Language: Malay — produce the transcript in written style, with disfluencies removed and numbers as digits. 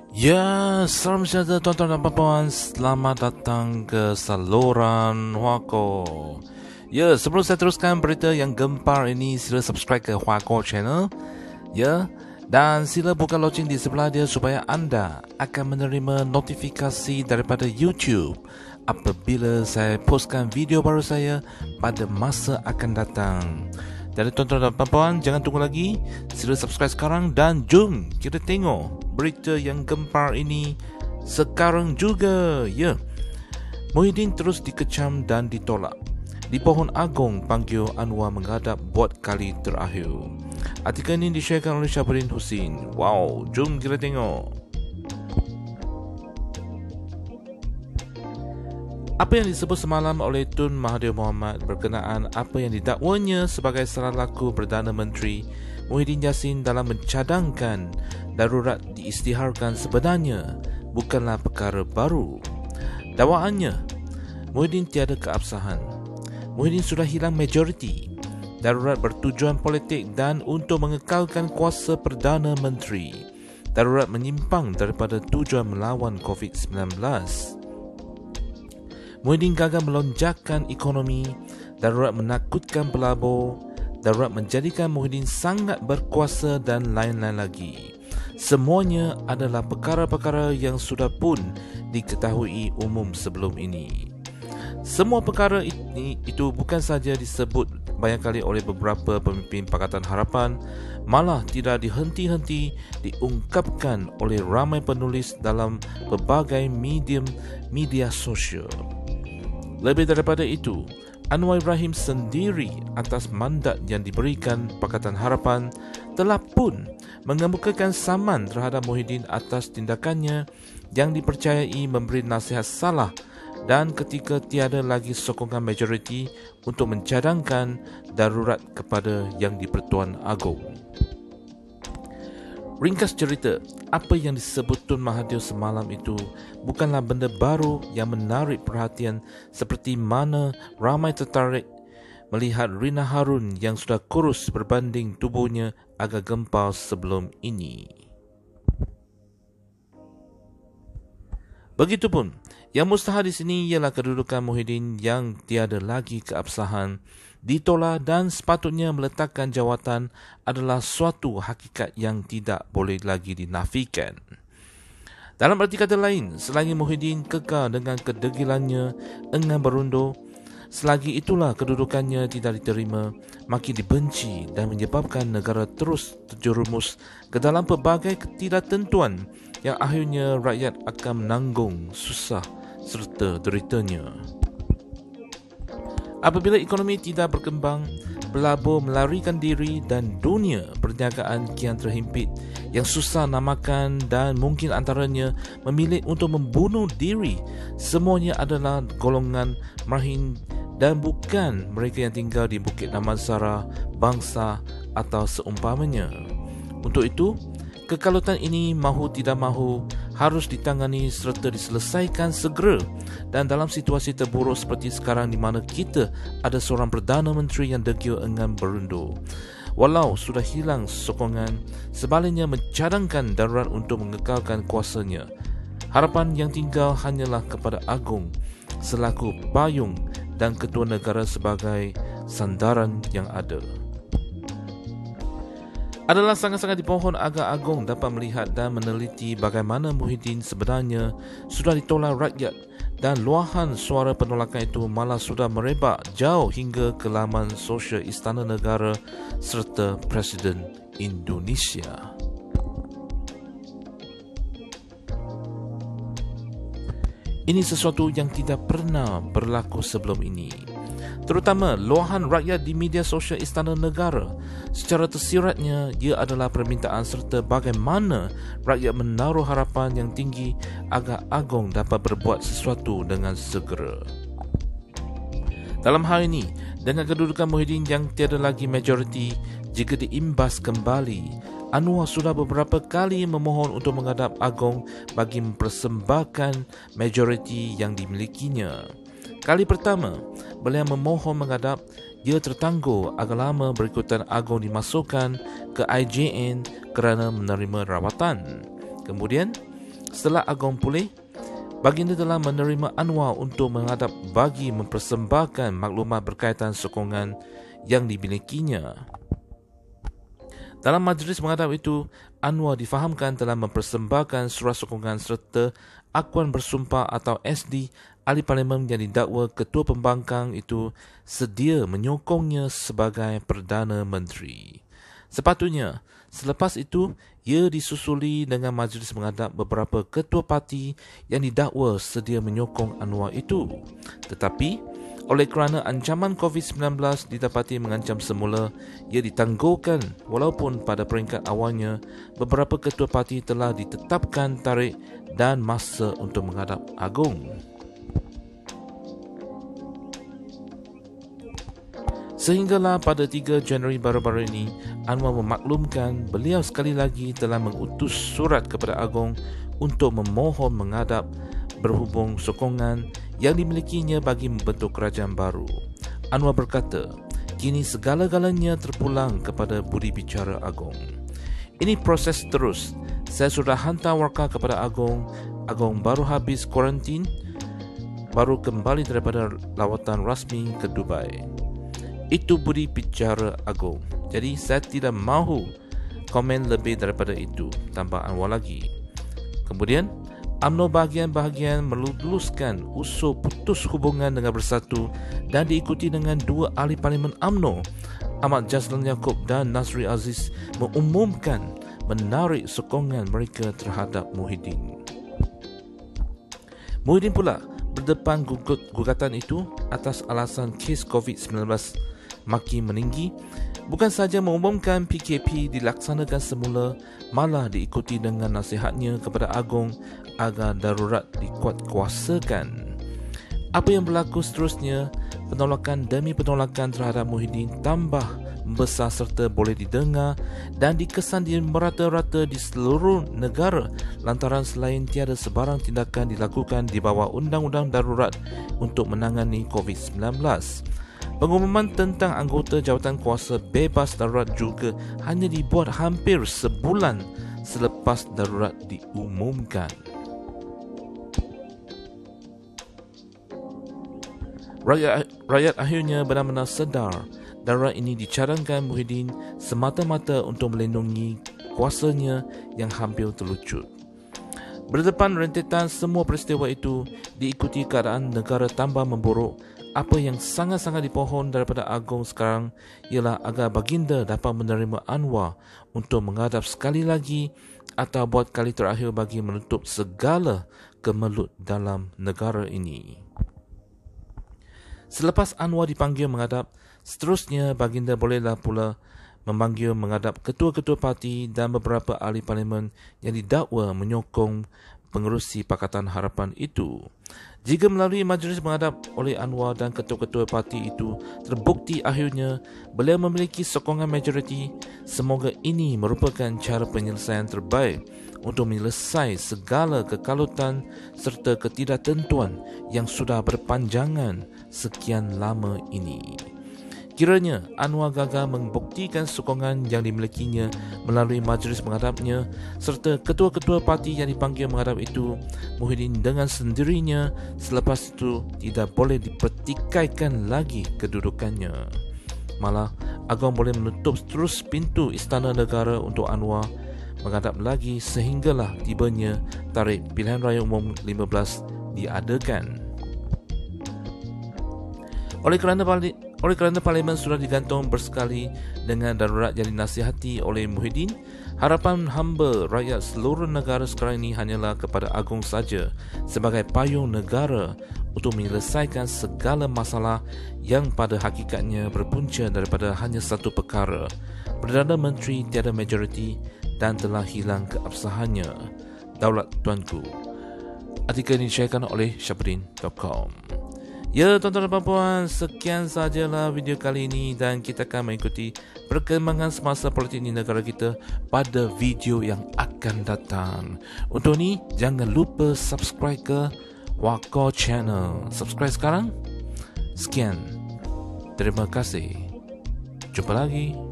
Ya, salam sejahtera tuan-tuan dan puan-puan. Selamat datang ke saluran Huako. Ya, sebelum saya teruskan berita yang gempar ini, sila subscribe ke Huako channel. Ya, dan sila buka loceng di sebelah dia supaya anda akan menerima notifikasi daripada YouTube apabila saya postkan video baru saya pada masa akan datang. Jadi tuan-tuan dan puan-puan, jangan tunggu lagi. Sila subscribe sekarang dan jom kita tengok berita yang gempar ini sekarang juga. Ya, Muhyiddin terus dikecam dan ditolak. Di Pohon Agong, panggil Anwar menghadap buat kali terakhir. Artikel ini di-sharekan oleh Syabrin Husin. Wow, jom kita tengok. Apa yang disebut semalam oleh Tun Mahathir Mohamad berkenaan apa yang didakwanya sebagai salah laku Perdana Menteri Muhyiddin Yassin dalam mencadangkan darurat diisytiharkan sebenarnya bukanlah perkara baru. Dakwaannya, Muhyiddin tiada keabsahan. Muhyiddin sudah hilang majoriti. Darurat bertujuan politik dan untuk mengekalkan kuasa Perdana Menteri. Darurat menyimpang daripada tujuan melawan COVID-19. Muhyiddin gagal melonjakkan ekonomi, darurat menakutkan pelabur, darurat menjadikan Muhyiddin sangat berkuasa dan lain-lain lagi. Semuanya adalah perkara-perkara yang sudah pun diketahui umum sebelum ini. Semua perkara itu bukan saja disebut banyak kali oleh beberapa pemimpin Pakatan Harapan, malah tidak dihenti-henti diungkapkan oleh ramai penulis dalam berbagai media sosial. Lebih daripada itu, Anwar Ibrahim sendiri atas mandat yang diberikan Pakatan Harapan telah pun mengemukakan saman terhadap Muhyiddin atas tindakannya yang dipercayai memberi nasihat salah dan ketika tiada lagi sokongan majoriti untuk mencadangkan darurat kepada Yang di-Pertuan Agong. Ringkas cerita, apa yang disebut Tun Mahathir semalam itu bukanlah benda baru yang menarik perhatian seperti mana ramai tertarik melihat Rina Harun yang sudah kurus berbanding tubuhnya agak gempal sebelum ini. Begitupun, yang mustahil di sini ialah kedudukan Muhyiddin yang tiada lagi keabsahan, ditolak dan sepatutnya meletakkan jawatan adalah suatu hakikat yang tidak boleh lagi dinafikan. Dalam arti kata lain, selagi Muhyiddin kekal dengan kedegilannya enggan berundur, selagi itulah kedudukannya tidak diterima, makin dibenci dan menyebabkan negara terus terjerumus ke dalam pelbagai ketidaktentuan yang akhirnya rakyat akan menanggung susah serta deritanya. Apabila ekonomi tidak berkembang, pelabur melarikan diri dan dunia perniagaan kian terhimpit yang susah nak makan dan mungkin antaranya memilih untuk membunuh diri. Semuanya adalah golongan marhin dan bukan mereka yang tinggal di Bukit Damansara, Bangsa atau seumpamanya. Untuk itu, kekalutan ini mahu tidak mahu harus ditangani serta diselesaikan segera dan dalam situasi terburuk seperti sekarang di mana kita ada seorang Perdana Menteri yang degil enggan berundur. Walau sudah hilang sokongan, sebaliknya mencadangkan darurat untuk mengekalkan kuasanya. Harapan yang tinggal hanyalah kepada Agong selaku payung dan ketua negara sebagai sandaran yang ada. Adalah sangat-sangat dipohon agar Agong dapat melihat dan meneliti bagaimana Muhyiddin sebenarnya sudah ditolak rakyat dan luahan suara penolakan itu malah sudah merebak jauh hingga ke laman sosial Istana Negara serta Presiden Indonesia. Ini sesuatu yang tidak pernah berlaku sebelum ini. Terutama luahan rakyat di media sosial Istana Negara. Secara tersiratnya, ia adalah permintaan serta bagaimana rakyat menaruh harapan yang tinggi agar Agong dapat berbuat sesuatu dengan segera. Dalam hal ini, dengan kedudukan Muhyiddin yang tiada lagi majoriti, jika diimbas kembali, Anwar sudah beberapa kali memohon untuk menghadap Agong bagi mempersembahkan majoriti yang dimilikinya. Kali pertama, beliau memohon menghadap, ia tertangguh agak lama berikutan Agong dimasukkan ke IJN kerana menerima rawatan. Kemudian, Setelah Agong pulih, baginda telah menerima Anwar untuk menghadap bagi mempersembahkan maklumat berkaitan sokongan yang dimilikinya. Dalam majlis menghadap itu, Anwar difahamkan telah mempersembahkan surat sokongan serta akuan bersumpah atau SD ahli parlimen yang didakwa ketua pembangkang itu sedia menyokongnya sebagai Perdana Menteri. Sepatutnya, selepas itu, ia disusuli dengan majlis menghadap beberapa ketua parti yang didakwa sedia menyokong Anwar itu. Tetapi, oleh kerana ancaman COVID-19 didapati mengancam semula, ia ditangguhkan walaupun pada peringkat awalnya, beberapa ketua parti telah ditetapkan tarikh dan masa untuk menghadap Agong. Sehinggalah pada 3 Januari baru-baru ini, Anwar memaklumkan beliau sekali lagi telah mengutus surat kepada Agong untuk memohon menghadap berhubung sokongan yang dimilikinya bagi membentuk kerajaan baru. Anwar berkata, kini segala-galanya terpulang kepada budi bicara Agong. Ini proses terus. Saya sudah hantar warka kepada Agong. Agong baru habis kuarantin, baru kembali daripada lawatan rasmi ke Dubai. Itu budi bicara Agong. Jadi saya tidak mahu komen lebih daripada itu, tambah Anwar lagi. Kemudian UMNO bahagian-bahagian meluluskan usul putus hubungan dengan Bersatu dan diikuti dengan 2 ahli parlimen UMNO, Ahmad Jazlan Yaakob dan Nazri Aziz, mengumumkan menarik sokongan mereka terhadap Muhyiddin. Muhyiddin pula berdepan gugatan itu atas alasan kes COVID-19 makin meninggi, bukan sahaja mengumumkan PKP dilaksanakan semula, malah diikuti dengan nasihatnya kepada Agong agar darurat dikuatkuasakan. Apa yang berlaku seterusnya, penolakan demi penolakan terhadap Muhyiddin tambah membesar serta boleh didengar dan dikesan di merata-rata di seluruh negara lantaran selain tiada sebarang tindakan dilakukan di bawah undang-undang darurat untuk menangani COVID-19. Pengumuman tentang anggota jawatan kuasa bebas darurat juga hanya dibuat hampir sebulan selepas darurat diumumkan. Rakyat akhirnya benar-benar sedar darurat ini dicadangkan Muhyiddin semata-mata untuk melindungi kuasanya yang hampir terlucut. Berdepan rentetan semua peristiwa itu, diikuti keadaan negara tambah memburuk. Apa yang sangat-sangat dipohon daripada Agong sekarang ialah agar baginda dapat menerima Anwar untuk menghadap sekali lagi atau buat kali terakhir bagi menutup segala kemelut dalam negara ini. Selepas Anwar dipanggil menghadap, seterusnya baginda bolehlah pula memanggil menghadap ketua-ketua parti dan beberapa ahli parlimen yang didakwa menyokong pengerusi Pakatan Harapan itu. Jika melalui majlis menghadap oleh Anwar dan ketua-ketua parti itu terbukti akhirnya beliau memiliki sokongan majoriti, semoga ini merupakan cara penyelesaian terbaik untuk menyelesaikan segala kekalutan serta ketidaktentuan yang sudah berpanjangan sekian lama ini. Kiranya Anwar gagal membuktikan sokongan yang dimilikinya melalui majlis menghadapnya serta ketua-ketua parti yang dipanggil menghadap itu, Muhyiddin dengan sendirinya selepas itu tidak boleh dipertikaikan lagi kedudukannya. Malah, Agong boleh menutup terus pintu Istana Negara untuk Anwar menghadap lagi sehinggalah tibanya tarikh pilihan raya umum 15 diadakan. Oleh kerana parlimen sudah digantung bersekali dengan darurat yang dinasihati oleh Muhyiddin, harapan hamba rakyat seluruh negara sekarang ini hanyalah kepada Agong saja sebagai payung negara untuk menyelesaikan segala masalah yang pada hakikatnya berpunca daripada hanya satu perkara: Perdana Menteri tiada majoriti dan telah hilang keabsahannya. Daulat Tuanku. Artikel ini dicarikan oleh Syafrin.com. Ya, tuan-tuan dan puan-puan, sekian sajalah video kali ini dan kita akan mengikuti perkembangan semasa politik di negara kita pada video yang akan datang. Untuk ni, jangan lupa subscribe ke Wako Channel. Subscribe sekarang. Sekian. Terima kasih. Jumpa lagi.